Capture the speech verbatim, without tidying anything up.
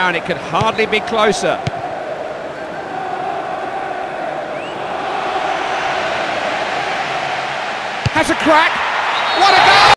now, and it could hardly be closer. Has a crack. What a goal!